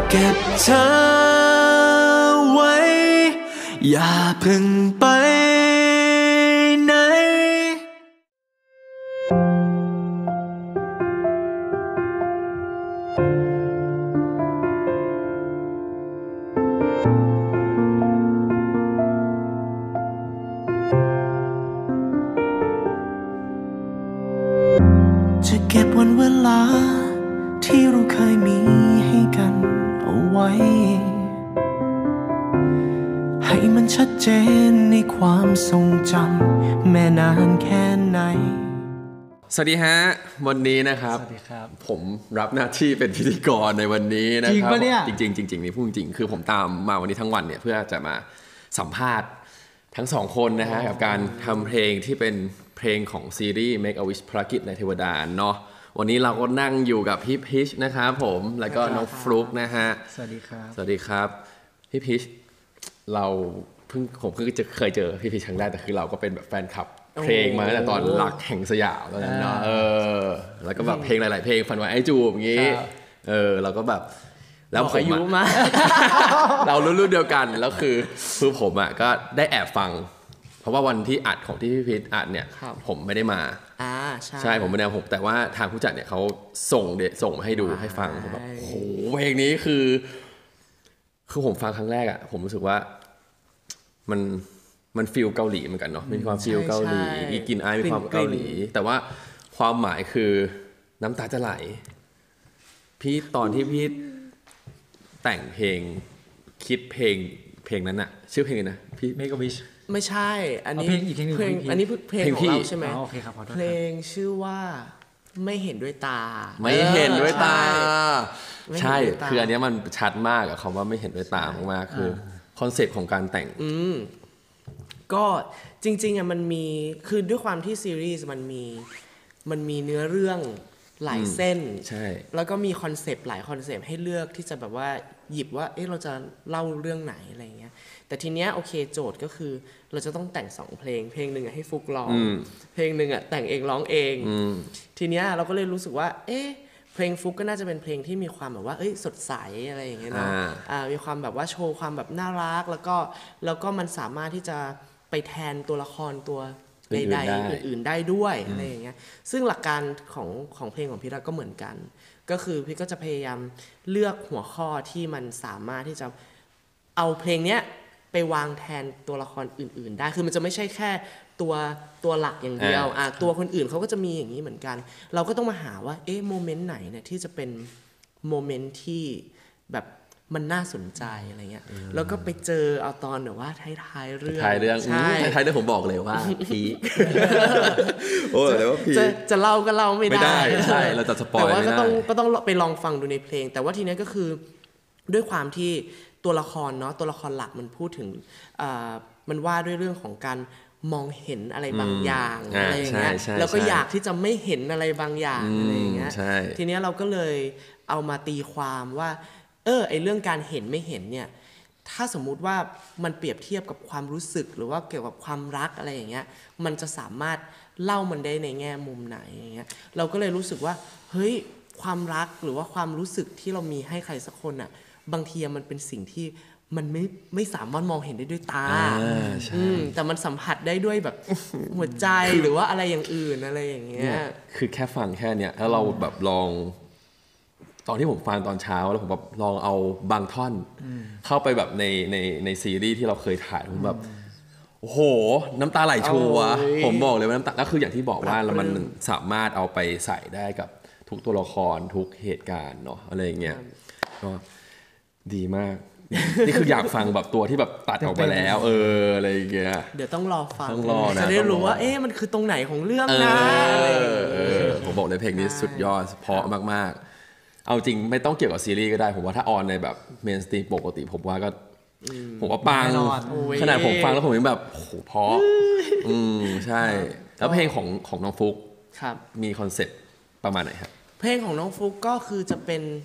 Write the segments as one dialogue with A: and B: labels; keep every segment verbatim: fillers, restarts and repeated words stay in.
A: เก็บเธอไว้อย่าเพิ่งไปไหนจะเก็บวันเวลาที่เราเคยมีให้กันเอาไว้ให้มันชัดเจนในความทรงจำแม้นานแค่ไหน
B: สวัสดีฮะวันนี้นะครับ
C: สวัสดีครับ
B: ผมรับหน้าที่เป็นพิธีกรในวันนี้นะครับจริง
C: ปะเนี่ย
B: จริงจริงจริงนี่พูดจริงคือผมตามมาวันนี้ทั้งวันเนี่ยเพื่อจะมาสัมภาษณ์ทั้งสองคนนะฮะกับการทำเพลงที่เป็นเพลงของซีรีส์ Make a Wish ภารกิจในเทวดาเนาะวันนี้เราก็นั่งอยู่กับพี่พิชนะครับผมแล้วก็น้องฟลุ๊กนะฮะ
C: สวัสดีครับ
B: สวัสดีครับพี่พิชเราเพิ่งผมเพิ่งจะเคยเจอพี่พิชครั้งแรกแต่คือเราก็เป็นแบบแฟนคลับเพลงมาตั้งแต่ตอนรักแห่งสยามตอนนั้นเนาะเออแล้วก็แบบเพลงหลายๆเพลงฝันไว้ไอจูบอย่างงี้เออเราก็แบบแล้วผมอายุมาเรารุ่นๆเดียวกันแล้วคือคือผมอ่ะก็ได้แอบฟังเพราะว่าวันที่อัดของที่พี่พิชอัดเนี่ยผมไม่ได้มา
D: อ่าใช่
B: ใช่ผมไม่ได้ผมแต่ว่าทางผู้จัดเนี่ยเขาส่งเดส่งมาให้ดูให้ฟังผมแบบโอ้โหเพลงนี้คือคือผมฟังครั้งแรกอ่ะผมรู้สึกว่ามันมันฟีลเกาหลีเหมือนกันเนาะมีความฟีลเกาหลีมีกลิ่นอายมีความเกาหลีแต่ว่าความหมายคือน้ำตาจะไหลพี่ตอนที่พี่แต่งเพลงคิดเพลงเพลงนั้นอะชื่อเพลงนะพี่
C: Make a Wish
D: ไม่ใช่อันนี้
C: เพลง
D: อันนี้เพลงของเราใช่ไหม
C: โอเคครับขอโทษ
D: เพลงชื่อว่าไม่เห็นด้วยตา
B: ไม่เห็นด้วยตาใช่คืออันนี้มันชัดมากอะคำว่าไม่เห็นด้วยตามากๆคือคอนเซ็ปต์ของการแต่ง
D: อืมก็จริงๆอ่ะมันมีคือด้วยความที่ซีรีส์มันมีมันมีเนื้อเรื่องหลายเส้น
B: ใช่
D: แล้วก็มีคอนเซปต์หลายคอนเซปต์ให้เลือกที่จะแบบว่าหยิบว่าเอ๊ะเราจะเล่าเรื่องไหนอะไรเงี้ยแต่ทีเนี้ยโอเคโจทย์ก็คือเราจะต้องแต่งสองเพลงเพลงหนึ่งให้ฟุกร้องเพลงหนึ่งอ่ะแต่งเองร้องเองทีเนี้ยเราก็เลยรู้สึกว่าเอ๊ะเพลงฟุกก็น่าจะเป็นเพลงที่มีความแบบว่าเอ้ยสดใสอะไรอย่างเงี้ยเนาะอ่ามีความแบบว่าโชว์ความแบบน่ารักแล้วก็แล้วก็มันสามารถที่จะไปแทนตัวละครตัวใดๆอื่นๆได้ด้วยอะไรอย่างเงี้ยซึ่งหลักการของของเพลงของพี่รักก็เหมือนกันก็คือพี่ก็จะพยายามเลือกหัวข้อที่มันสามารถที่จะเอาเพลงเนี้ยไปวางแทนตัวละครอื่นๆได้คือมันจะไม่ใช่แค่ตัวตัวหลักอย่างเดียวอ่ะตัวคนอื่นเขาก็จะมีอย่างนี้เหมือนกันเราก็ต้องมาหาว่าเอ๊ะโมเมนต์ไหนเนี่ยที่จะเป็นโมเมนต์ที่แบบมันน่าสนใจอะไรเงี้ยแล้วก็ไปเจอเอาตอนแบบว่าท้ายๆเรื่อง
B: ท้ายเรื่องใช่ท้ายเรื่องผมบอกเลยว่าพีโอ้เลยว่าพี
D: จะจะเล่าก็เล่าไม่ได้
B: ใช่เราจะสปอยล์ไม่ได้
D: แต่ว่าก็ต้องก็ต้องไปลองฟังดูในเพลงแต่ว่าทีนี้ก็คือด้วยความที่ตัวละครเนาะตัวละครหลักมันพูดถึงมันว่าด้วยเรื่องของการมองเห็นอะไรบางอย่างอะไรอย่างเงี้ยแล้วก็อยากที่จะไม่เห็นอะไรบางอย่างอะไรอย่างเงี้ยทีนี้เราก็เลยเอามาตีความว่าเออไอเรื่องการเห็นไม่เห็นเนี่ยถ้าสมมุติว่ามันเปรียบเทียบกับความรู้สึกหรือว่าเกี่ยวกับความรักอะไรอย่างเงี้ยมันจะสามารถเล่ามันได้ในแง่มุมไหนอย่างเงี้ยเราก็เลยรู้สึกว่าเฮ้ยความรักหรือว่าความรู้สึกที่เรามีให้ใครสักคนอ่ะบางทีมันเป็นสิ่งที่มันไม่ไม่สามารถมองเห็นได้ด้วยตาแต่มันสัมผัสได้ด้วยแบบหัวใจหรือว่าอะไรอย่างอื่นอะไรอย่างเงี้ย
B: คือแค่ฟังแค่เนี้ยแล้วเราแบบลองตอนที่ผมฟังตอนเช้าแล้วผมแบบลองเอาบางท่อนเข้าไปแบบในในในซีรีส์ที่เราเคยถ่ายผมแบบโอ้โหน้ำตาไหลชัวร์ผมบอกเลยว่าน้ำตาก็คืออย่างที่บอกว่ามันสามารถเอาไปใส่ได้กับทุกตัวละครทุกเหตุการณ์เนาะอะไรอย่างเงี้ยก็ดีมากนี่คืออยากฟังแบบตัวที่แบบตัดออกไปแล้วเอออะไรอย่างเงี้ย
D: เดี๋ยวต้องรอฟัง
B: ต้องรอนะ
D: จะได้รู้ว่าเอ๊ะมันคือตรงไหนของเรื่องนะ
B: เออผมบอกเลยเพลงนี้สุดยอดเพราะมากๆเอาจริงไม่ต้องเกี่ยวกับซีรีส์ก็ได้ผมว่าถ้าออนในแบบเมนสตรีมปกติผมว่าก็ผมว่าปังขนาดผมฟังแล้วผมยังแบบโอ้โหเพราะอืมใช่แล้วเพลงของของน้องฟุกมีคอนเซ็ปต์ประมาณไหนครับ
D: เพลงของน้องฟุกก็คือจะเป็นจ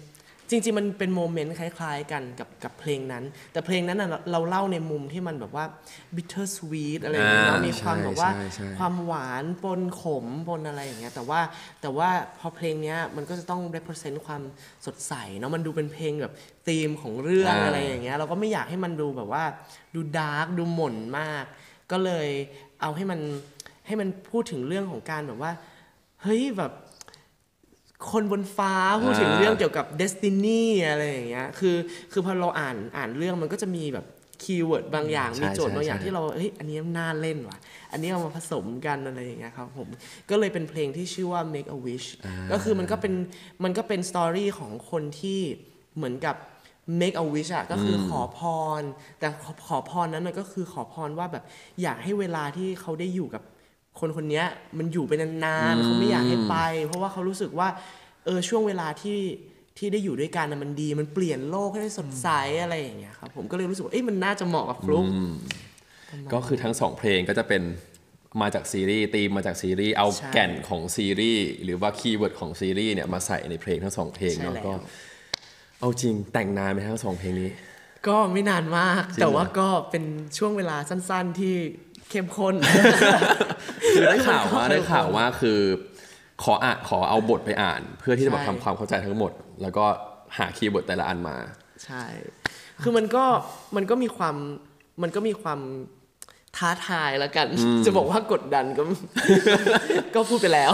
D: จริงๆมันเป็นโมเมนต์คล้ายๆกันกับกับเพลงนั้นแต่เพลงนั้นน่ะเราเล่าในมุมที่มันแบบว่า bitter sweet อะไรอย่างเงี้ยมีความแบบว่าความหวานปนขมปนอะไรอย่างเงี้ยแต่ว่าแต่ว่าพอเพลงเนี้ยมันก็จะต้อง represent ความสดใสเนาะมันดูเป็นเพลงแบบธีมของเรื่องอะไรอย่างเงี้ยเราก็ไม่อยากให้มันดูแบบว่าดูดาร์กดูหม่นมากก็เลยเอาให้มันให้มันพูดถึงเรื่องของการแบบว่าเฮ้ยแบบคนบนฟ้าพูดถึงเรื่องเกี่ยวกับ destiny อะไรอย่างเงี้ยคือคือพอเราอ่านอ่านเรื่องมันก็จะมีแบบคีย์เวิร์ดบางอย่างมีโจทย์บางอย่างที่เราเฮ้ยอันนี้น่าเล่นว่ะอันนี้เอามาผสมกันอะไรอย่างเงี้ยครับผมก็เลยเป็นเพลงที่ชื่อว่า make a wish ก็คือมันก็เป็นมันก็เป็นสตอรี่ของคนที่เหมือนกับ make a wish อะก็คือขอพรแต่ขอพรนั้นก็คือขอพรว่าแบบอยากให้เวลาที่เขาได้อยู่กับคนคนนี้มันอยู่ไปนานๆเขาไม่อยากให้ไปเพราะว่าเขารู้สึกว่าเออช่วงเวลาที่ที่ได้อยู่ด้วยกันนะมันดีมันเปลี่ยนโลกให้ได้สดใสอะไรอย่างเงี้ยครับผมก็เลยรู้สึกว่าเอ้ยมันน่าจะเหมาะกับฟลุ๊ก
B: ก็คือทั้งสองเพลงก็จะเป็นมาจากซีรีส์ธีมมาจากซีรีส์เอาแก่นของซีรีส์หรือว่าคีย์เวิร์ดของซีรีส์เนี่ยมาใส่ในเพลงทั้งสองเพลงเนาะก็เอาจริงแต่งนานไหมทั้งสองเพลงนี้
D: ก็ไม่นานมากแต่ว่าก็เป็นช่วงเวลาสั้นๆที่เข้มข้น
B: คือได้ข่าวว่าได้ข่าวว่าคือขออ่านขอเอาบทไปอ่านเพื่อที่จะมาทำความเข้าใจทั้งหมดแล้วก็หาคีย์เวิร์ดแต่ละอันมา
D: ใช่คือมันก็มันก็มีความมันก็มีความท้าทายแล้วกันจะบอกว่ากดดันก็ก็พูดไปแล้ว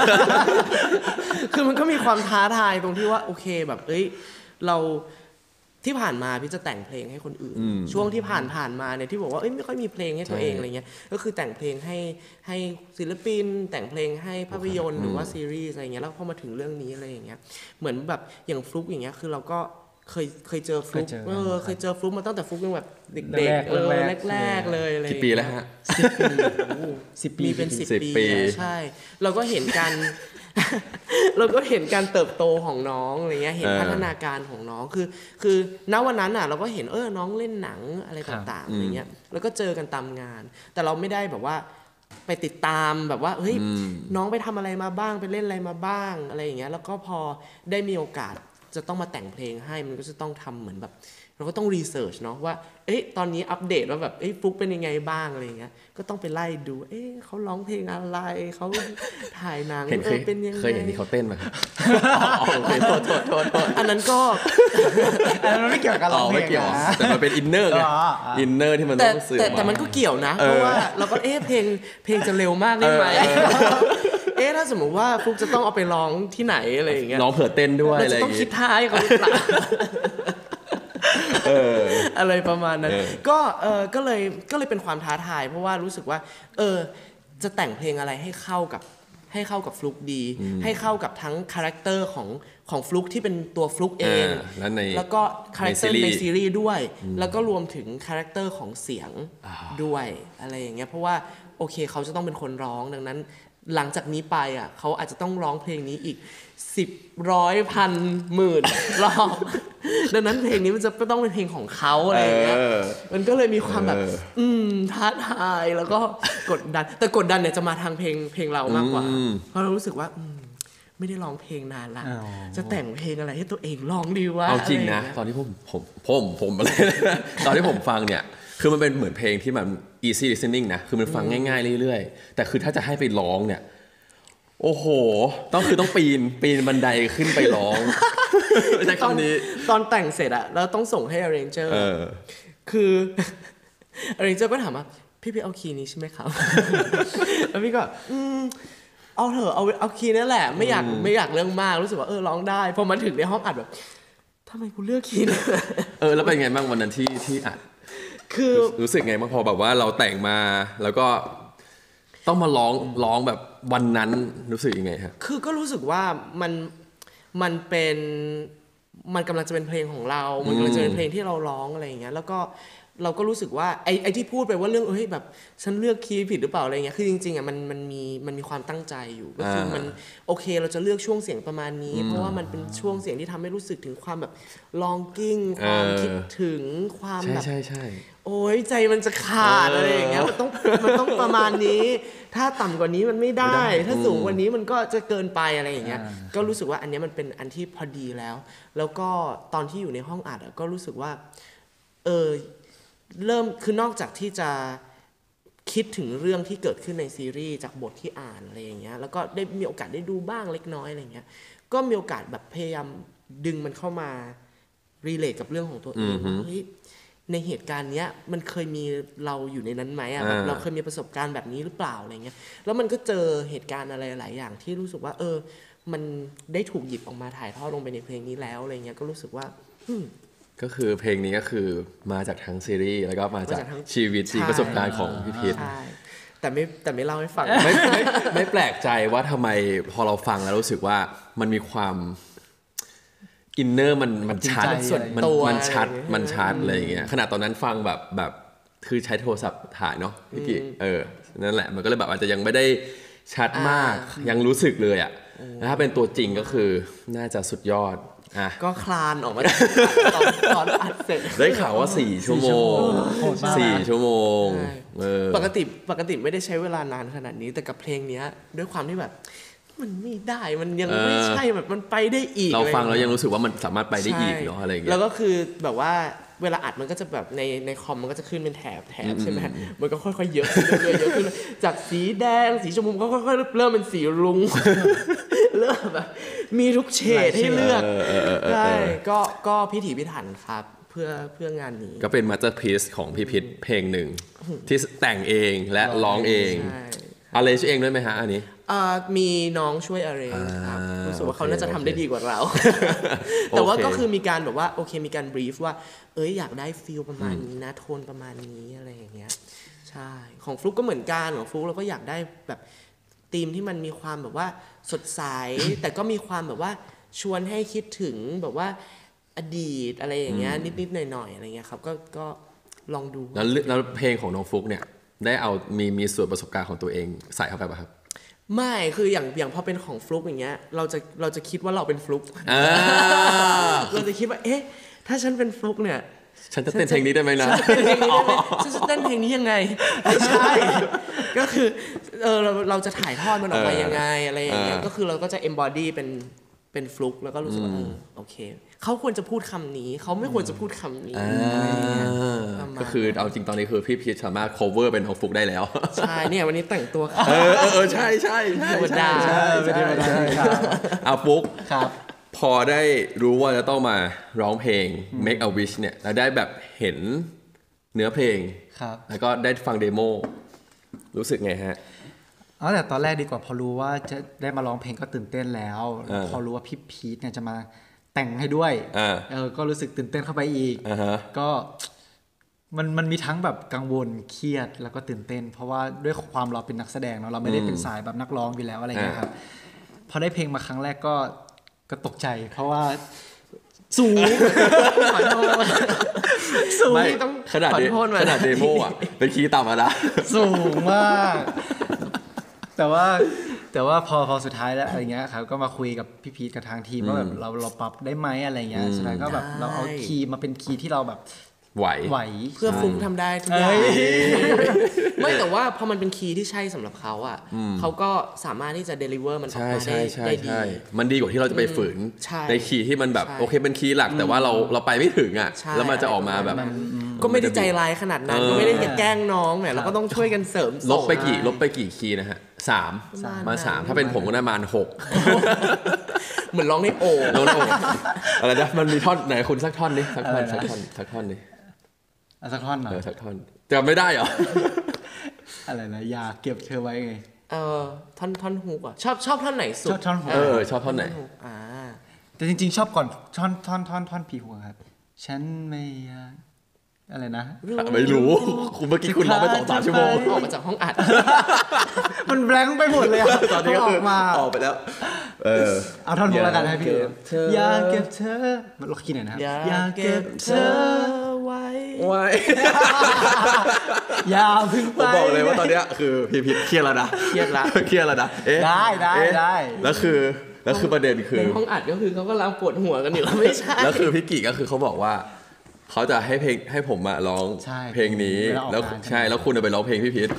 D: คือมันก็มีความท้าทายตรงที่ว่าโอเคแบบเอ้ยเราที่ผ่านมาพี่จะแต่งเพลงให้คนอื่นช่วงที่ผ่านผ่านมาเนี่ยที่บอกว่าเอ้ยไม่ค่อยมีเพลงให้ตัวเองอะไรเงี้ยก็คือแต่งเพลงให้ให้ศิลปินแต่งเพลงให้ภาพยนตร์หรือว่าซีรีส์อะไรเงี้ยแล้วพอมาถึงเรื่องนี้อะไรอย่างเงี้ยเหมือนแบบอย่างฟลุ๊กอย่างเงี้ยคือเราก็เคยเคยเจอฟลุ๊กเออเคยเจอฟลุ๊กมาตั้งแต่ฟลุ๊กยังแบบเด็กๆเออแรกๆเลยอะไร
B: กี่ปีแล้วฮะ
D: สิบปีมีเป็นสิบปีใช่เราก็เห็นกันเราก็เห็นการเติบโตของน้องอะไรเงี้ยเห็นพัฒนาการของน้องคือคือณวันนั้นอ่ะเราก็เห็นเออน้องเล่นหนังอะไรต่างๆอะไรเงี้ยแล้วก็เจอกันตามงานแต่เราไม่ได้แบบว่าไปติดตามแบบว่าเฮ้ยน้องไปทำอะไรมาบ้างไปเล่นอะไรมาบ้างอะไรอย่างเงี้ยแล้วก็พอได้มีโอกาสจะต้องมาแต่งเพลงให้มันก็จะต้องทำเหมือนแบบเราก็ต้องรีเสิร์ชเนาะว่าเอ๊ะตอนนี้อัปเดตว่าแบบเอ๊ะฟลุ๊กเป็นยังไงบ้างอะไรอย่างเงี้ยก็ต้องไปไล่ดูเอ๊ะเขาร้องเพลงอะไรเขาถ่ายหนัง
B: เออเป็นยังไงเคยเห็นที่เขาเต้นมั้ยครับโอเคโทษโทษโทษ
D: อันนั้นก็
C: อันนั้นไม่เกี่ยวกับร้องเพลง
B: นะแต่มันเป็นอินเนอร์ไงอินเนอร์ที่มันต้องสื่อ
D: แต่แต่มันก็เกี่ยวนะเพราะว่าเราก็เอ๊ะเพลงเพลงจะเร็วมากได้ไหมเอ๊ะถ้าสมมติว่าฟลุ๊กจะต้องเอาไปร้องที่ไหนอะไรอย่างเงี้ย
B: น้องเผื่อเต้นด้วยอะไรอย่าง
D: เงี้ยต้องคิดท่าให้เขาหรือเปล่าเอออะไรประมาณนั้นก็เออก็เลยก็เลยเป็นความท้าทายเพราะว่ารู้สึกว่าเออจะแต่งเพลงอะไรให้เข้ากับให้เข้ากับฟลุ๊กดีให้เข้ากับทั้งคาแรคเตอร์ของของฟลุ๊กที่เป็นตัวฟลุ๊กเองแล้วก็คาแรคเตอร์ในซีรีส์ด้วยแล้วก็รวมถึงคาแรคเตอร์ของเสียงด้วยอะไรอย่างเงี้ยเพราะว่าโอเคเขาจะต้องเป็นคนร้องดังนั้นหลังจากนี้ไปอ่ะเขาอาจจะต้องร้องเพลงนี้อีกสิบร้อยพันหมื่นรอบดังนั้นเพลงนี้มันจะต้องเป็นเพลงของเขาอะไรอย่างเงี้ยมันก็เลยมีความแบบอืมท้าทายแล้วก็กดดันแต่กดดันเนี่ยจะมาทางเพลงเพลงเรามากกว่าเพราะเรารู้สึกว่าไม่ได้ร้องเพลงนานละจะแต่งเพลงอะไรให้ตัวเองร้องดีวะ
B: เอาจริงนะตอนที่ผมผมผมผมอะไรตอนที่ผมฟังเนี่ยคือมันเป็นเหมือนเพลงที่มัน easy listening นะคือมันฟังง่ายๆเรื่อยๆแต่คือถ้าจะให้ไปร้องเนี่ยโอ้โหต้องคือต้องปีนปีนบันไดขึ้นไปร้องใช้คำนี้
D: ตอนแต่งเสร็จอะแล้วต้องส่งให้ arranger คือ arranger ก็ถามว่าพี่พี่เอาคีย์นี้ใช่ไหมครับแล้วพี่ก็อืมเอาเถอะเอาเอาคีย์นั่นแหละไม่อยากไม่อยากเรื่องมากรู้สึกว่าเออร้องได้พอมาถึงในห้องอัดแบบทำไมกูเลือกคีย์นี้
B: เออแล้วเป็นไงบ้างวันนั้นที่ที่อัด
D: คือ
B: รู้สึกไงบ้างพอแบบว่าเราแต่งมาแล้วก็ต้องมาร้องร้องแบบวันนั้นรู้สึกยังไงครับ
D: คือก็รู้สึกว่ามันมันเป็นมันกำลังจะเป็นเพลงของเรามันกำลังจะเป็นเพลงที่เราร้องอะไรอย่างเงี้ยแล้วก็เราก็รู้สึกว่าไอ้ไอ้ที่พูดไปว่าเรื่องเฮ้ยแบบฉันเลือกคีย์ผิดหรือเปล่าอะไรเงี้ยคือจริงๆอ่ะมันมันมีมันมีความตั้งใจอยู่ก็คือมันโอเคเราจะเลือกช่วงเสียงประมาณนี้เพราะว่ามันเป็นช่วงเสียงที่ทำให้รู้สึกถึงความแบบ longing ความคิดถึงความแบบ
B: ใช่ใช่
D: โอ้ยใจมันจะขาดอะไรอย่างเงี้ยมันต้องมันต้องประมาณนี้ถ้าต่ำกว่านี้มันไม่ได้ถ้าสูงกว่านี้มันก็จะเกินไปอะไรอย่างเงี้ยก็รู้สึกว่าอันนี้มันเป็นอันที่พอดีแล้วแล้วก็ตอนที่อยู่ในห้องอัดก็รู้สึกว่าเออเริ่มคือนอกจากที่จะคิดถึงเรื่องที่เกิดขึ้นในซีรีส์จากบทที่อ่านอะไรอย่างเงี้ยแล้วก็ได้มีโอกาสได้ดูบ้างเล็กน้อยอะไรอย่างเงี้ยก็มีโอกาสแบบพยายามดึงมันเข้ามารีเลทกับเรื่องของตัวเองว่าเฮ้ยในเหตุการณ์เนี้ยมันเคยมีเราอยู่ในนั้นไหมอ่ะแบบเราเคยมีประสบการณ์แบบนี้หรือเปล่าอะไรเงี้ยแล้วมันก็เจอเหตุการณ์อะไรหลายอย่างที่รู้สึกว่าเออมันได้ถูกหยิบออกมาถ่ายทอดลงไปในเพลงนี้แล้วอะไรเงี้ยก็รู้สึกว่า
B: ก็คือเพลงนี้ก็คือมาจากทั้งซีรีส์แล้วก็มาจากชีวิตจริงประสบการณ์ของพี่พีท
D: ใช่แต่ไม่แต่ไม่เล่าให้ฟัง
B: ไม่ไม่ไม่แปลกใจว่าทำไมพอเราฟังแล้วรู้สึกว่ามันมีความอินเนอร์มันมันชัดมันมันชัดมันชัดอะไรอย่างเงี้ยขนาดตอนนั้นฟังแบบแบบคือใช้โทรศัพท์ถ่ายเนาะพี่กิเออนั่นแหละมันก็เลยแบบอาจจะยังไม่ได้ชัดมากยังรู้สึกเลยอ่ะแล้วถ้าเป็นตัวจริงก็คือน่าจะสุดยอดอ่ะ
D: ก็คลานออกมาตอนตอนอัดเสร็จ
B: ได้ข่าวว่าสี่ชั่วโมงสี่ชั่วโมง
D: ปกติปกติไม่ได้ใช้เวลานานขนาดนี้แต่กับเพลงเนี้ยด้วยความที่แบบมันไม่ได้มันยังไม่ใช่แบบมันไปได้อีก
B: เราฟังแล้วยังรู้สึกว่ามันสามารถไปได้อีกเนาะอะไรอย่างเงี้ย
D: แล้วก็คือแบบว่าเวลาอัดมันก็จะแบบในในคอมมันก็จะขึ้นเป็นแถบแถบใช่ไหมมันก็ค่อยๆเยอะขึ้นเรื่อยๆเยอะขึ้นจากสีแดงสีชมพูก็ค่อยๆเริ่มเป็นสีรุ้งเริ่มแบบมีทุกเฉดให้เลือกใช่ก็ก็พิถีพิถันครับเพื่อเพื่องานนี้
B: ก็เป็นมาสเตอร์พีซของพี่พิษเพลงหนึ่งที่แต่งเองและร้องเองอะไรช่วยเองด้วยไหมฮะอันนี้
D: มีน้องช่วยอะไรครับรู้สึกว่าเขาน่าจะทำได้ดีกว่าเราแต่ว่าก็คือมีการแบบว่าโอเคมีการบรีฟว่าเอ้ยอยากได้ฟีลประมาณนี้นะโทนประมาณนี้อะไรอย่างเงี้ยใช่ของฟลุ๊กก็เหมือนกันของฟลุ๊กเราก็อยากได้แบบธีมที่มันมีความแบบว่าสดใสแต่ก็มีความแบบว่าชวนให้คิดถึงแบบว่าอดีตอะไรอย่างเงี้ยนิดๆหน่อยๆอะไรเงี้ยครับก็ก็ลองดู
B: แล้วแล้วเพลงของน้องฟลุ๊กเนี่ยได้เอามีมีส่วนประสบการณ์ของตัวเองใส่เข้าไปป่ะครับ
D: ไม่คืออย่างอย่างพอเป็นของฟลุ๊กอย่างเงี้ยเราจะเราจะคิดว่าเราเป็นฟลุ๊กเราจะคิดว่าเอ๊ะถ้าฉันเป็นฟลุ๊กเนี่ย
B: ฉันจะเต้นเพลงนี้ได้ไหมนะ
D: ฉันจะเต้นเพลงนี้ยังไงไม่ใช่ก็คือเออเราเราจะถ่ายทอดมันออกมายังไงอะไรอย่างเงี้ยก็คือเราก็จะ embody เป็นเป็นฟลุ๊กแล้วก็รู้สึกว่าโอเคเขาควรจะพูดคำนี้เขาไม่ควรจะพูดคำนี้
B: ก็คือเอาจริงตอนนี้คือพี่พีชสามารถ cover เป็นของฟลุ๊กได้แล้ว
D: ใช่เนี่ยวันนี้แต่งตัว
B: เออเออใช่ใช่ใช่
D: ใช่ใช่
B: ใช่ใช่เอาฟลุ๊ก
C: ครับ
B: พอได้รู้ว่าจะต้องมาร้องเพลง Make a Wish เนี่ยแล้วได้แบบเห็นเนื้อเพลงแล้วก็ได้ฟังเดโมรู้สึกไงฮะ
C: อ๋อแต่ตอนแรกดีกว่าพอรู้ว่าจะได้มาร้องเพลงก็ตื่นเต้นแล้วพอรู้ว่าพี่พีทเนี่ยจะมาแต่งให้ด้วยเออก็รู้สึกตื่นเต้นเข้าไปอีกก็มันมันมีทั้งแบบกังวลเครียดแล้วก็ตื่นเต้นเพราะว่าด้วยความเราเป็นนักแสดงเนาะเราไม่ได้เป็นสายแบบนักร้องอยู่แล้วอะไรเงี้ยครับพอได้เพลงมาครั้งแรกก็ก็ตกใจเพราะว่าสูงขอโทษ
B: สูงต้องขนาดขนาดเดโมอ่ะเป็นคีย์ต่ำอ่ะนะ
C: สูงมากแต่ว่าแต่ว่าพอพอสุดท้ายแล้วอะไรเงี้ยครับก็มาคุยกับพี่พีทกับทางทีมว่าแบบเราเราปรับได้ไหมอะไรเงี้ยสุดท้ายก็แบบเราเอาคีย์มาเป็นคีย์ที่เราแบบ
B: ไหว
C: ไหว
D: เพื่อฟลุ๊กทำได้ทุกอย่างไม่แต่ว่าพอมันเป็นคีย์ที่ใช่สำหรับเขาอ่ะเขาก็สามารถที่จะเดลิเวอร์มันออกมาได้ได้ดี
B: มันดีกว่าที่เราจะไปฝืนในคีย์ที่มันแบบโอเคเป็นคีย์หลักแต่ว่าเราเราไปไม่ถึงอ่ะแล้วมันจะออกมาแบบ
D: ก็ไม่ได้ใจร้ายขนาดนั้นก็ไม่ได้จะแกล้งน้องเนี่ยเราก็ต้องช่วยกันเสริม
B: ลบไปกี่ลบไปกี่คีย์นะฮะสามมาสามถ้าเป็นผมก็ประมาณหก
D: เหมือนร้องในโอ
B: ร้องในโออะไรนะมันมีท่อนไหนคุณสักท่อนดิสักท่อนสักท่อนสักท่อนดิ
C: สักท่อนเหรอ
B: เออสักท่อนจำไม่ได้เหรอ
C: อะไรนะอยากเก็บเธอไว้ไง
D: เออท่อนท่อนฮุกอ่ะชอบชอบท่อนไหนสุด
C: ชอบท่อนฮุก
B: เออชอบท่อนไหน
D: อ่า
C: แต่จริงๆชอบก่อนท่อนท่อนท่อนท่อนพีฮุกครับฉันไม่อยากอะไรนะ
B: ไม่รู้คุณเมื่อกี้คุณร้องไปสองสามชั่วโมง
D: ออกมาจากห้องอัด
C: มันแบงค์ไปหมดเลย
B: ตอนนี้ก็คือออกไปแล้วเออ
C: เอาท่อนฮุกแล้วกันให้พี่อย่าเก็บเธอมันล็อกกี้หน่อยนะครับ
D: อย่าเก็บเธอไว้
B: ไว้
C: อย่าเพิ่งไป
B: ผมบอกเลยว่าตอนนี้คือพี่พิษเครียดแล้วนะ
D: เครียดละ
B: เครียดแล้วนะเอ๊ะ
C: ได้ได้ได้
B: แล้วคือแล้วคือประเด็นคือ
D: ในห้องอัดก็คือเขาก็กำลังปวดหัวกันอยู่แล้วไม่ใช่
B: แล้วคือพี่กิก็คือเขาบอกว่าเขาจะให้เพลงให้ผมมาร้องเพลงนี้แล้วใช่แล้วคุณจะไปร้องเพลงพี่พิษ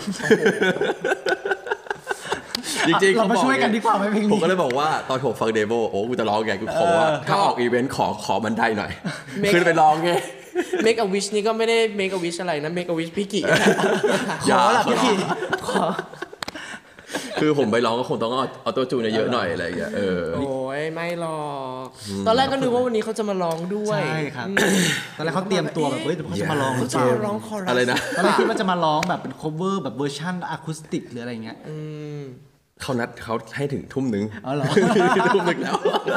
B: จริงๆ
C: เรามาช่วยกันดีกว่าไหมเพลงนี้
B: ผมก็เลยบอกว่าตอนผมฟังเดโมโอ้กูจะร้องไงกูขอว่าถ้าออกอีเวนต์ขอขอบันไดหน่อยขึ้นไปร้องไง
D: Make a wish นี่ก็ไม่ได้ Make a wish อะไรนะ Make a wish พี่กิ
C: ขอละพี่กิ
D: ขอ
B: คือผมไปร้องก็คงต้องเอาออโต้จูนเยอะหน่อยอะไรอย่างเงี้ยเออ
D: โอ้ยไม่หรอกตอนแรกก็นึกว่าวันนี้เขาจะมาร้องด้วย
C: ใช่ครับตอนแรกเขาเตรียมตัวแบบเฮ้ยเขาจะมาร้อง
D: เขาจะร้องคอรัส
B: อะไรนะ
C: ตอนแรกคิดว่าจะมาร้องแบบเป็น cover แบบเวอร์ชันอะคูสติกหรืออะไรเงี้ย
B: เขานัดเขาให้ถึงทุ่มนึง
C: อ๋อเหรอ
B: ทุ่มนึงแล้ว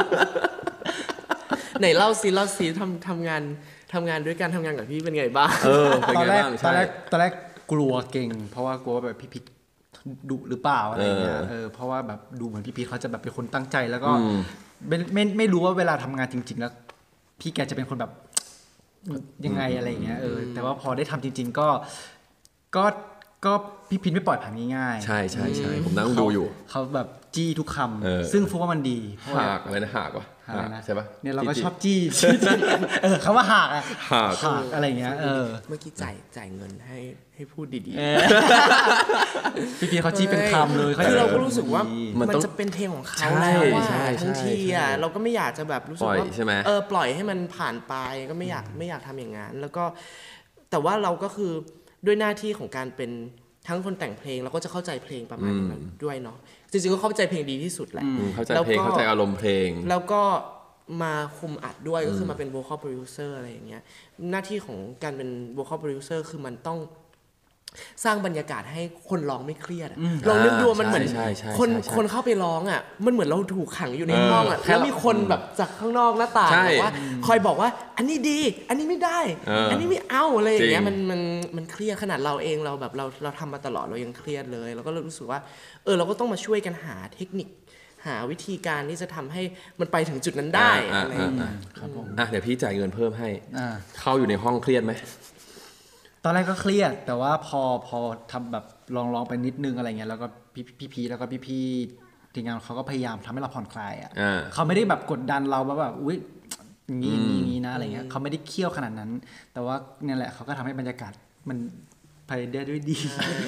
D: ไหนเล่าซิเล่าซิทำทำงานทำงานด้วยกันทำงานกับพี่เป็นไงบ้าง
B: เออเป็นไงบ้าง
C: ตอนแรกตอนแรกกลัวเก่งเพราะว่ากลัวแบบพี่พิษดุหรือเปล่าอะไรเงี้ยเออเพราะว่าแบบดูเหมือนพี่พีทเขาจะแบบเป็นคนตั้งใจแล้วก็ไม่ไม่ไม่รู้ว่าเวลาทำงานจริงๆแล้วพี่แกจะเป็นคนแบบยังไงอะไรเงี้ยเออแต่ว่าพอได้ทำจริงๆก็ก็ก็พี่พีทไม่ปล่อยผ่านง่าย
B: ๆใช่ใช่ใช่ผมนั่งดูอยู่
C: เขาแบบจี้ทุกคำซึ่งฟุกว่ามันดี
B: หากอะไรนะหากวะหากใช่ปะ
C: เนี่ยเราก็ชอบจี้เออคำว่าหากอะ
B: หาก
C: หากอะไรเงี้ยเออ
D: เมื่อกี้จ่ายจ่ายเงินให้ให้พูดดี
C: ๆพี่พีเขาจี้เป็นคำเลย
D: คือเราก็รู้สึกว่ามันจะเป็นเพลงของเขาแล้วว่าทั้งทีอ่ะเราก็ไม่อยากจะแบบรู้สึกว่าเออปล่อยให้มันผ่านไปก็ไม่อยากไม่อยากทำอย่างนั้นแล้วก็แต่ว่าเราก็คือด้วยหน้าที่ของการเป็นทั้งคนแต่งเพลงเราก็จะเข้าใจเพลงประมาณนั้นด้วยเนาะจริงๆก็เข้าใจเพลงดีที่สุดแหละ
B: เข้าใจเพลงเข้าใจอารมณ์เพลง
D: แล้วก็มาคุมอัดด้วยก็คือมาเป็น vocal producer อะไรอย่างเงี้ยหน้าที่ของการเป็น vocal producer คือมันต้องสร้างบรรยากาศให้คนร้องไม่เครียดลองนึกดูมันเหมือนคนคนเข้าไปร้องอ่ะมันเหมือนเราถูกขังอยู่ในห้องอ่ะแล้วมีคนแบบจากข้างนอกหน้าต่างแบบว่าคอยบอกว่าอันนี้ดีอันนี้ไม่ได้อันนี้ไม่เอาอะไรอย่างเงี้ยมันมันมันเครียดขนาดเราเองเราแบบเราเราทำมาตลอดเรายังเครียดเลยเราก็รู้สึกว่าเออเราก็ต้องมาช่วยกันหาเทคนิคหาวิธีการที่จะทำให้มันไปถึงจุดนั้นได้อะไรอย่างเงี้ย
B: ครับผมอ่ะเดี๋ยวพี่จ่ายเงินเพิ่มให้เข้าอยู่ในห้องเครียดไหม
C: ตอนแรกก็เครียดแต่ว่าพอพอทำแบบลองลองไปนิดนึงอะไรเงี้ยแล้วก็พี่พี่พีแล้วก็พี่พี่ทีมงานเขาก็พยายามทำให้เราผ่อนคลายอ่ะเขาไม่ได้แบบกดดันเราแบบอุ้ยงี้งี้งี้นะอะไรเงี้ยเขาไม่ได้เคี่ยวขนาดนั้นแต่ว่าเนี่ยแหละเขาก็ทำให้บรรยากาศมันไปได้ด้วยดี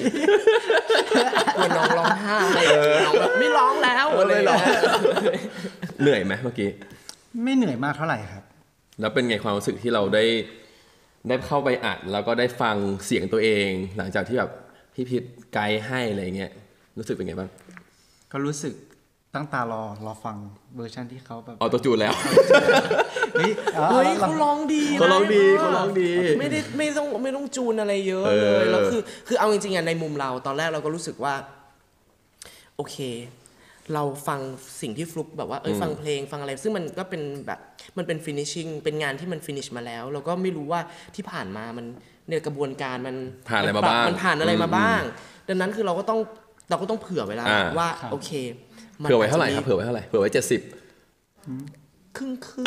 D: กลัวน้องร้องไห้น้องแบบไม่ร้องแล้วอะไรหรอ
B: เหนื่อยไหมเมื่อกี้
C: ไม่เหนื่อยมากเท่าไหร่ครับ
B: แล้วเป็นไงความรู้สึกที่เราได้ได้เข้าไปอัดแล้วก็ได้ฟังเสียงตัวเองหลังจากที่แบบพี่พิษไกด์ให้อะไรเงี้ยรู้สึกเป็นไงบ้าง
C: ก็รู้สึกตั้งตารอรอฟังเวอร์ชันที่เขาแบบ
B: ออโต้จูนแล้ว
D: เฮ้ยเขาร้องดี
B: เขาร้องดีเขาร้องดี
D: ไม่ได้ไม่ต้องไม่ต้องจูนอะไรเยอะเลยแล้วคือคือเอาจริงๆอ่ะในมุมเราตอนแรกเราก็รู้สึกว่าโอเคเราฟังสิ่งที่ฟลุกแบบว่าเอ้ยฟังเพลงฟังอะไรซึ่งมันก็เป็นแบบมันเป็น finishing เป็นงานที่มัน finish มาแล้วเราก็ไม่รู้ว่าที่ผ่านมามันในกระบวนการมัน
B: ผ่านอะไรมาบ้าง
D: มันผ่านอะไรมาบ้างดังนั้นคือเราก็ต้องเราก็ต้องเผื่อเวลาว่าโอเค
B: เผื่อไว้เท่าไหร่ครับเผื่อไว้เท่าไหร่เผื่อไว้เจ็ดสิบ
D: ครึ่งครึ่ง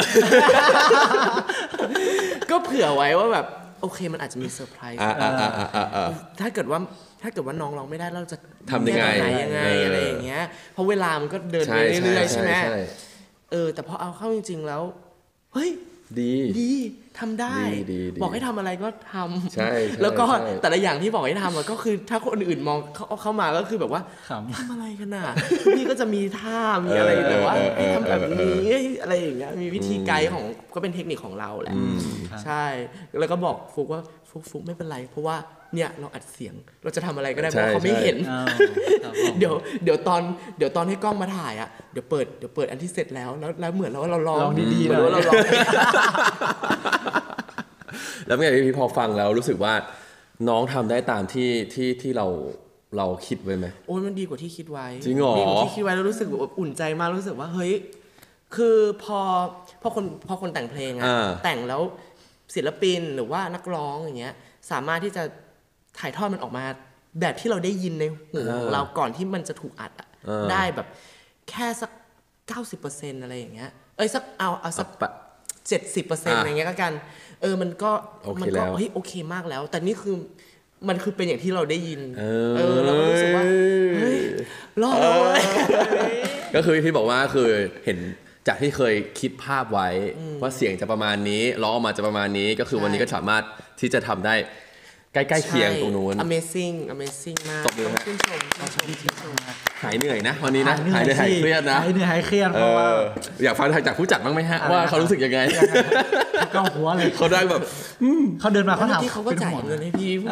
D: ก็เผื่อไว้ว่าแบบโอเคมันอาจจะมีเซอร์ไพรส์ถ้าเกิดว่าถ้าเกิดว่าน้องร้องไม่ได้เราจะ
B: ทำยังไง
D: ยังไงอะไรอย่างเงี้ยเพราะเวลามันก็เดินไปเรื่อยๆใช่ไหมเออแต่พอเอาเข้าจริงๆแล้วเฮ้ย
B: ดี
D: ดีทำได้บอกให้ทำอะไรก็ทำแล้วก็แต่ละอย่างที่บอกให้ทำก็คือถ้าคนอื่นมองเขาเข้ามาก็คือแบบว่าทำอะไรกันน่ะพี่ก็จะมีท่ามีอะไรแต่ว่าทำแบบนี้อะไรอย่างเงี้ยมีวิธีไกด์ของก็เป็นเทคนิคของเราแหละใช่แล้วก็บอกฟุกว่าฟุกฟุกไม่เป็นไรเพราะว่าเนี่ยเราอัดเสียงเราจะทำอะไรก็ได้เพราะเขาไม่เห็นเดี๋ยวเดี๋ยวตอนเดี๋ยวตอนให้กล้องมาถ่ายอ่ะเดี๋ยวเปิดเดี๋ยวเปิดอันที่เสร็จแล้วแล้วแล้วเหมือนเราเราลอง
C: ดีๆ
D: เหมือนว่าเราลอง
B: แล้วเมื่อกี้พี่พอฟังแล้วรู้สึกว่าน้องทำได้ตามที่ที่ที่เราเราคิดไว้ไหม
D: โอ้ยมันดีกว่าที่คิดไว้
B: จริงเหรอ
D: ดีกว่าที่คิดไว้แล้วรู้สึกแบบอุ่นใจมากรู้สึกว่าเฮ้ยคือพอพอคนพอคนแต่งเพลงอ่ะแต่งแล้วศิลปินหรือว่านักร้องอย่างเงี้ยสามารถที่จะถ่ายทอดมันออกมาแบบที่เราได้ยินในหูของเราก่อนที่มันจะถูกอัดอะได้แบบแค่สัก เก้าสิบเปอร์เซ็นต์ อะไรอย่างเงี้ยเอ้ยสักเอาเอาสัก เจ็ดสิบเปอร์เซ็นต์ อะไรเงี้ยก็กันเออมันก็มันก็เฮ้ยโอเคมากแล้วแต่นี่คือมันคือเป็นอย่างที่เราได้ยินเออเราก็รู้สึกว่าเฮ้ยรอดเลย
B: ก็คือที่บอกว่าคือเห็นจากที่เคยคิดภาพไว้ว่าเสียงจะประมาณนี้ร้องออกมาจะประมาณนี้ก็คือวันนี้ก็สามารถที่จะทำได้ใกล้ๆเคียงตรงนู้น
D: Amazing Amazing มากต้องชื่นชมชื่นชมชื่นชม
B: หายเหนื่อยนะวันนี้นะหายเหนื่อยหายเครียดนะ
C: หายเหนื่อยหายเครียดเพราะว่า
B: อยากฟังจากผู้จัดบ้างไหมฮะว่าเขารู้สึกยังไง
C: เกาหัวเลย
B: เขาได้แบบ
C: เขาเดินมาเขาถาม
D: ที่เขาก็จ่ายเงินให้พี่พูด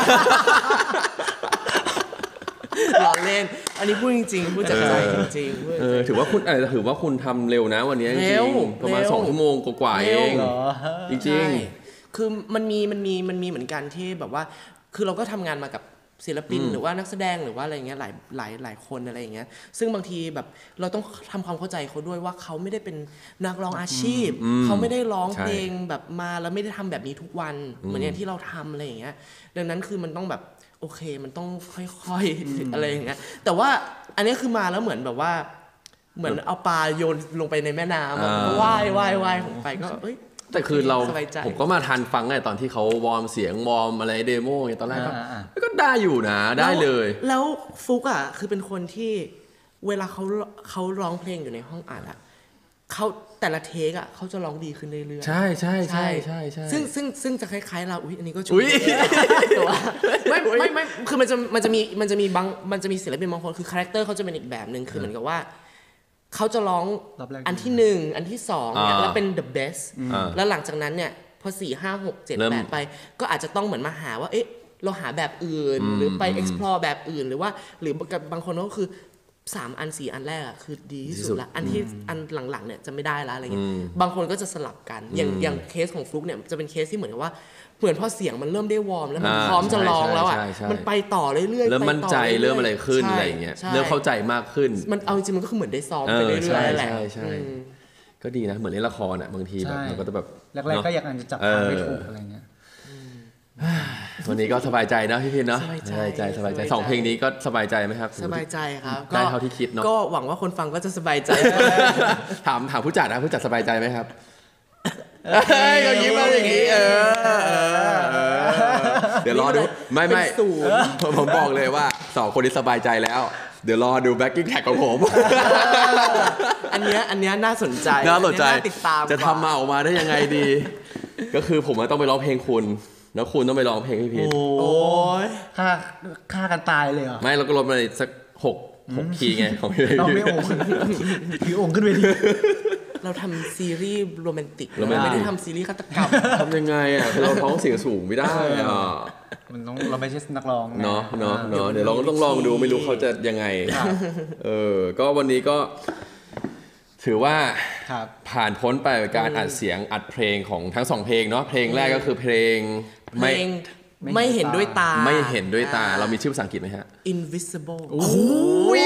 D: ล้อเล่นอันนี้พูดจริงๆพูดจากใจจริง
B: ๆเออถือว่าคุณเออถือว่าคุณทำเร็วนะวันนี้จริงๆประมาณสองชั่วโมงกว่าๆเองจริง
D: ๆคือมันมีมันมีมันมีเหมือนกันที่แบบว่าคือเราก็ทำงานมากับศิลปินหรือว่านักแสดงหรือว่าอะไรเงี้ยหลายหลายหลายคนอะไรอย่างเงี้ยซึ่งบางทีแบบเราต้องทำความเข้าใจเขาด้วยว่าเขาไม่ได้เป็นนักร้องอาชีพเขาไม่ได้ร้องเพลงแบบมาแล้วไม่ได้ทำแบบนี้ทุกวันเหมือนอย่างที่เราทำอะไรอย่างเงี้ยดังนั้นคือมันต้องแบบโอเคมันต้องค่อยๆอะไรอย่างเงี้ยแต่ว่าอันนี้คือมาแล้วเหมือนแบบว่าเหมือนเอาปลาโยนลงไปในแม่น้ำว่ายว่ายว่ายของไปก็เอ้ย
B: แต่คือเราผมก็มาทันฟังไงตอนที่เขาวอร์มเสียงวอร์มอะไรเดโมไงตอนแรกก็ก็ได้อยู่นะได้เลย
D: แล้วฟุกอ่ะคือเป็นคนที่เวลาเขาเขาร้องเพลงอยู่ในห้องอัดอ่ะเขาแต่ละเทคอ่ะเขาจะร้องดีขึ้นเรื่อย
B: ๆใช่ใช่ใช่ใช่ใช่
D: ซึ่งซึ่งซึ่งจะคล้ายๆเราอุ้ยอันนี้ก็ช่วยแต่ว่าไม่ไม่ไม่คือมันจะมันจะมีมันจะมีบางมันจะมีศิลปินบางคนคือคาแรคเตอร์เขาจะเป็นอีกแบบนึงคือเหมือนกับว่าเขาจะร้องอันที่หนึ่งอันที่สองเนี่ยแล้วเป็น the best แล้วหลังจากนั้นเนี่ยพอสี่ห้าหกเจ็ดแปดไปก็อาจจะต้องเหมือนมาหาว่าเอ๊ะเราหาแบบอื่นหรือไป explore แบบอื่นหรือว่าหรือบางคนก็คือสามอันสี่อันแรกอ่ะคือดีที่สุดละอันที่อันหลังๆเนี่ยจะไม่ได้ละอะไรเงี้ยบางคนก็จะสลับกันอย่างอย่างเคสของฟลุ๊กเนี่ยจะเป็นเคสที่เหมือนกับว่าเหมือนพอเสียงมันเริ่มได้วอร์มแล้วมันพร้อมจะร้องแล้วอ่ะมันไปต่อเรื่อยๆ
B: เริ่มมั่นใจเริ่มอะไรขึ้นอะไรอย่างเงี้ยเริ่มเข้าใจมากขึ้น
D: มันเอาจริงมันก็คือเหมือนได้ซ้อมไปเรื่อยๆแหละ
B: ก็ดีนะเหมือนเล่นละครอ่ะบางทีแบบมันก็จะแบบ
C: แรกๆก็อยากจะจับทางไม่ถูกอะไรเงี้ย
B: วันนี้ก็สบายใจนะพี่พินเนาะสบายใจสบายใจสองเพลงนี้ก็สบายใจไหมครับ
D: สบายใจครับ
B: ได้เท่าที่คิดเนาะ
D: ก็หวังว่าคนฟังก็จะสบายใจ
B: ถามถามผู้จัดนะผู้จัดสบายใจไหมครับก็ยิ้มมาอย่างนี้เออเดี๋ยวรอดูไม่ไม่ผมบอกเลยว่าสองคนนี้สบายใจแล้วเดี๋ยวรอดูแบ็คกิ้งแท็กของผม
D: อันนี้อันนี้น่าสนใจ
B: น่าสนใจจะทำมาออกมาได้ยังไงดีก็คือผมต้องไปร้องเพลงคุณแล้วคุณต้องไปร้องเพลงพี่พีท
C: โอ้ยฆ่าฆ่ากันตายเลยเหรอ
B: ไม่เราก็ลดมาสักหกหกคีย์ไงของพี่พีท
C: เราไม่โอ่งถือโอ่งขึ้นเวที
D: เราทำซีรีส์โรแมนติกเราไม่ได้ทำซีรีส์ฆาตกรรม
B: ทำยังไงอ่ะเราท้องเสียงสูงไม่ได้อ่ะ
C: มันต้องเราไม่ใช่นักร้อง
B: เนาะเนาะเนาะเดี๋ยวเราก็ต้องลองดูไม่รู้เขาจะยังไงเออก็วันนี้ก็ถือว่าผ่านพ้นไปการอัดเสียงอัดเพลงของทั้งสองเพลงเนาะเพลงแรกก็คือเพลง
D: ไม่ไม่เห็นด้วยตา
B: ไม่เห็นด้วยตาเรามีชื่อภาษาอังกฤษไหมฮะ
D: Invisible
B: โอ้ย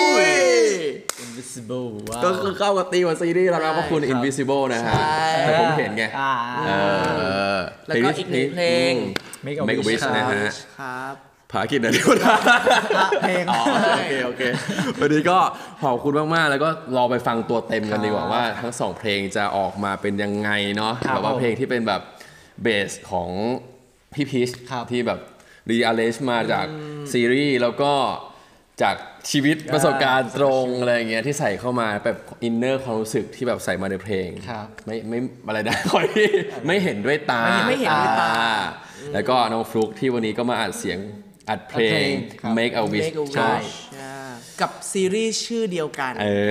C: Invisible
B: ก็คือเข้ากับตีมซีรีส์แล้วนะเพราะคุณ Invisible นะฮะแต่ผมเห็นไง
D: แล้วก็อีกหนึ่งเพลง
B: Make a Wish นะฮะ
D: ครับ
B: ภารกิจนะที่คุณ
C: เพลง
B: โอเคโอเควันนี้ก็ขอบคุณมากๆแล้วก็รอไปฟังตัวเต็มกันดีกว่าว่าทั้งสองเพลงจะออกมาเป็นยังไงเนาะแบบว่าเพลงที่เป็นแบบเบสของพี่พีชที่แบบรีอาร์เรนจ์มาจากซีรีส์แล้วก็จากชีวิตประสบการณ์ตรงอะไรอย่างเงี้ยที่ใส่เข้ามาแบบอินเนอร์ความรู้สึกที่แบบใส่มาในเพลงไม่ไม่อะไรนะคอยไม่เห็นด้วยตา
D: ไม่เห็นด้วยตา
B: แล้วก็น้องฟลุ๊กที่วันนี้ก็มาอัดเสียงอัดเพลง Make a Wish
D: กับซีรีส์ชื่อเดียวกัน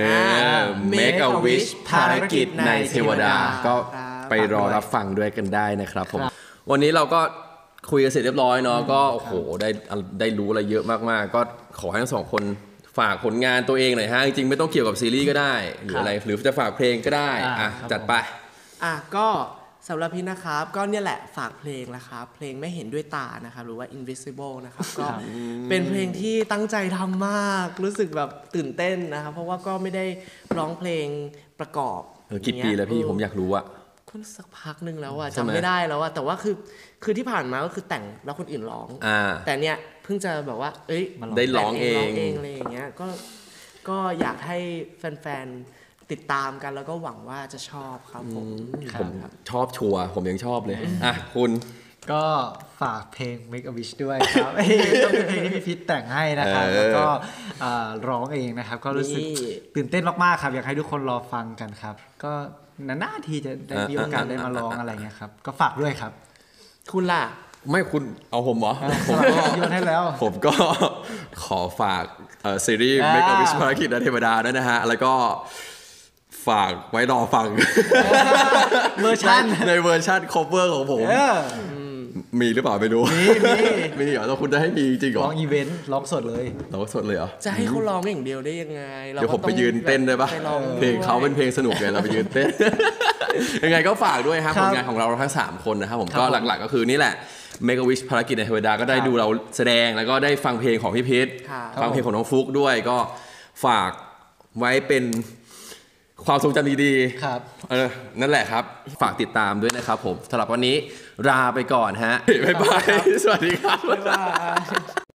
B: Make a Wish ภารกิจในเทวดาก็ไปรอรับฟังด้วยกันได้นะครับผมวันนี้เราก็คุยกันเสร็จเรียบร้อยเนาะก็โอ้โหได้ได้รู้อะไรเยอะมากๆก็ขอให้ทั้งสองคนฝากผลงานตัวเองหน่อยฮะจริงๆไม่ต้องเกี่ยวกับซีรีส์ก็ได้หรืออะไรหรือจะฝากเพลงก็ได้อ่ะจัดไป
D: อ่ะก็สำหรับพี่นะครับก็เนี่ยแหละฝากเพลงนะครับเพลงไม่เห็นด้วยตานะครับหรือว่า Invisible นะครับก็เป็นเพลงที่ตั้งใจทำมากรู้สึกแบบตื่นเต้นนะครับเพราะว่าก็ไม่ได้ร้องเพลงประกอบ
B: กี่ปีแล้วพี่ผมอยากรู้อะ
D: ก็สักพักนึงแล้วอะจำไม่ได้แล้วอะแต่ว่าคือคือที่ผ่านมาก็คือแต่งแล้วคนอื่นร้องแต่เนี้ยเพิ่งจะแบบว่าเอ้ย
B: ได้ร้องเอง
D: เองอะไรอย่างเงี้ยก็ก็อยากให้แฟนๆติดตามกันแล้วก็หวังว่าจะชอบครับผม
B: ผมชอบชัวร์ผมยังชอบเลยอ่ะคุณ
C: ก็ฝากเพลง Make a Wish ด้วยครับก็เป็นเพลงที่พี่พิษแต่งให้นะครับแล้วก็ร้องเองนะครับก็รู้สึกตื่นเต้นมากๆครับอยากให้ทุกคนรอฟังกันครับก็นานๆทีจะได้มีโอกาสได้มาร้องอะไรเงี้ยครับก็ฝากด้วยครับ
D: คุณล่ะ
B: ไม่คุณเอาผมเหรอ
C: ผมก็โยนให้แล้ว
B: ผมก็ขอฝากซีรีส์ Make a Wish ภารกิจเทวดาด้วยนะฮะแล้วก็ฝากไว้รอฟัง
C: เวอร์ชัน
B: ในเวอร์ชัน cover ของผมมีหรือเปล่าไม่รู้
C: มีมี
B: มีเหรอแล้วคุณจะให้มีจริงเหรอ
C: ร้องอีเวนต์ร้องสดเลย
B: ร้องสดเลยเหรอ
D: จะให้เขาร้องอย่างเดียวได้ยังไง
B: เดี๋ยวผมไปยืนเต้นได้ปะเพลงเขาเป็นเพลงสนุกไงเราไปยืนเต้นยังไงก็ฝากด้วยครับผลงานของเราทั้งสามคนนะครับผมก็หลักๆก็คือนี่แหละ Make a Wish ภารกิจในเทวดาก็ได้ดูเราแสดงแล้วก็ได้ฟังเพลงของพี่พิษฟังเพลงของน้องฟุกด้วยก็ฝากไว้เป็นความทรงจำดี
C: ๆครับ
B: เออนั่นแหละครับฝากติดตามด้วยนะครับผมสำหรับวันนี้ลาไปก่อนฮะบ๊ายบายสวัสดีครับ
C: บ๊ายบาย